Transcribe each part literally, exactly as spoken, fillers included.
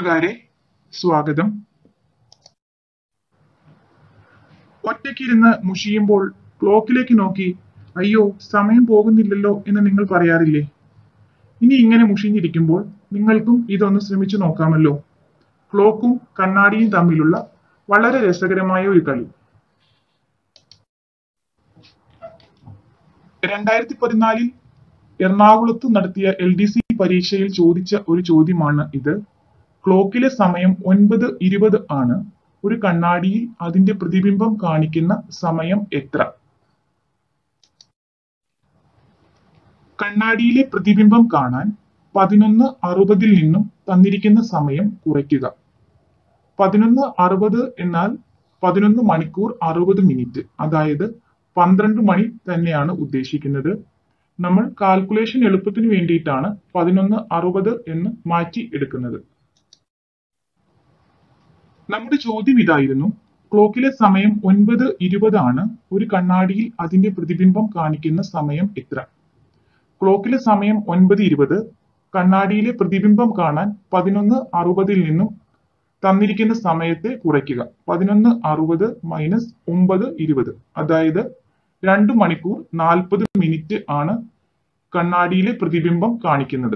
കൂട്ടുകാരെ സ്വാഗതം. ഒറ്റയ്ക്കിരുന്ന് മുഷിയുമ്പോൾ ക്ലോക്കിലേക്ക് നോക്കി അയ്യോ സമയം പോകുന്നില്ലല്ലോ എന്ന് നിങ്ങൾ പറയാറില്ലേ? ഇനി ഇങ്ങനെ മുഷിഞ്ഞിരിക്കുമ്പോൾ നിങ്ങൾക്കും ഇതൊന്ന് ശ്രമിച്ചു നോക്കാമല്ലോ. ക്ലോക്കും കണ്ണാടിയും തമ്മിലുള്ള വളരെ രസകരമായ ഒരു കളി. രണ്ടായിരത്തി പതിനാലിൽ എറണാകുളത്ത് നടത്തിയ എൽ ഡി സി പരീക്ഷയിൽ ചോദിച്ച ഒരു ചോദ്യമാണ് ഇത്. ക്ലോക്കിലെ സമയം ഒൻപത് ഇരുപത് ആണ്. ഒരു കണ്ണാടിയിൽ അതിന്റെ പ്രതിബിംബം കാണിക്കുന്ന സമയം എത്ര? കണ്ണാടിയിലെ പ്രതിബിംബം കാണാൻ പതിനൊന്ന് അറുപതിൽ നിന്നും തന്നിരിക്കുന്ന സമയം കുറയ്ക്കുക. പതിനൊന്ന് അറുപത് എന്നാൽ പതിനൊന്ന് മണിക്കൂർ അറുപത് മിനിറ്റ്, അതായത് പന്ത്രണ്ട് മണി തന്നെയാണ് ഉദ്ദേശിക്കുന്നത്. നമ്മൾ കാൽക്കുലേഷൻ എളുപ്പത്തിന് വേണ്ടിയിട്ടാണ് പതിനൊന്ന് അറുപത് എന്ന് മാറ്റി എടുക്കുന്നത്. നമ്മുടെ ചോദ്യം ഇതായിരുന്നു: ക്ലോക്കിലെ സമയം ഒൻപത് ഇരുപത് ആണ്. ഒരു കണ്ണാടിയിൽ അതിന്റെ പ്രതിബിംബം കാണിക്കുന്ന സമയം എത്ര? ക്ലോക്കിലെ സമയം ഒൻപത് ഇരുപത്. കണ്ണാടിയിലെ പ്രതിബിംബം കാണാൻ പതിനൊന്ന് അറുപതിൽ നിന്നും തന്നിരിക്കുന്ന സമയത്തെ കുറയ്ക്കുക. പതിനൊന്ന് അറുപത് മൈനസ് ഒമ്പത് ഇരുപത്, അതായത് രണ്ട് മണിക്കൂർ നാൽപ്പത് മിനിറ്റ് ആണ് കണ്ണാടിയിലെ പ്രതിബിംബം കാണിക്കുന്നത്.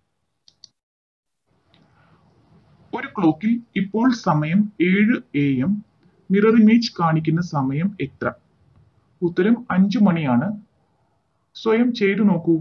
ഒരു ക്ലോക്കിൽ ഇപ്പോൾ സമയം ഏഴ് എ എം. മിറർ ഇമേജ് കാണിക്കുന്ന സമയം എത്ര? ഉത്തരം അഞ്ചു മണിയാണ്. സ്വയം ചെയ്തു നോക്കൂ.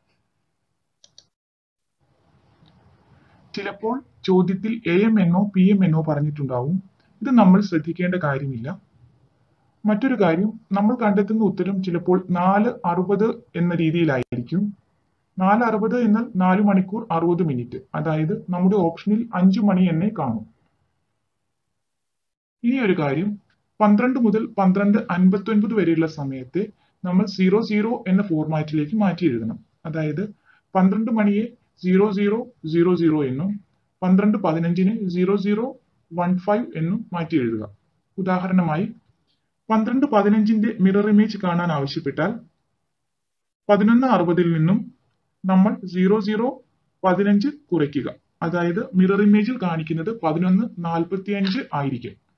ചിലപ്പോൾ ചോദ്യത്തിൽ എ എം എന്നോ പി എം എന്നോ പറഞ്ഞിട്ടുണ്ടാവും. ഇത് നമ്മൾ ശ്രദ്ധിക്കേണ്ട കാര്യമില്ല. മറ്റൊരു കാര്യം, നമ്മൾ കണ്ടെത്തുന്ന ഉത്തരം ചിലപ്പോൾ നാല് അറുപത് എന്ന രീതിയിലായിരിക്കും. നാല് അറുപത് എന്നാൽ നാല് മണിക്കൂർ അറുപത് മിനിറ്റ്, അതായത് നമ്മുടെ ഓപ്ഷനിൽ അഞ്ചു മണി എന്നേ കാണും. ഇനി ഒരു കാര്യം, പന്ത്രണ്ട് മുതൽ പന്ത്രണ്ട് അൻപത്തി ഒൻപത് വരെയുള്ള സമയത്തെ നമ്മൾ സീറോ സീറോ എന്ന ഫോർമാറ്റിലേക്ക് മാറ്റി എഴുതണം. അതായത് പന്ത്രണ്ട് മണിയെ സീറോ സീറോ സീറോ സീറോ എന്നും പന്ത്രണ്ട് പതിനഞ്ചിന് സീറോ സീറോ വൺ ഫൈവ് എന്നും മാറ്റി എഴുതുക. ഉദാഹരണമായി, പന്ത്രണ്ട് പതിനഞ്ചിന്റെ മിറർ ഇമേജ് കാണാൻ ആവശ്യപ്പെട്ടാൽ പതിനൊന്ന് അറുപതിൽ നിന്നും നമ്മൾ സീറോ സീറോ പതിനഞ്ച് കുറയ്ക്കുക. അതായത് മിറർ ഇമേജിൽ കാണിക്കുന്നത് പതിനൊന്ന് നാൽപ്പത്തി അഞ്ച് ആയിരിക്കും.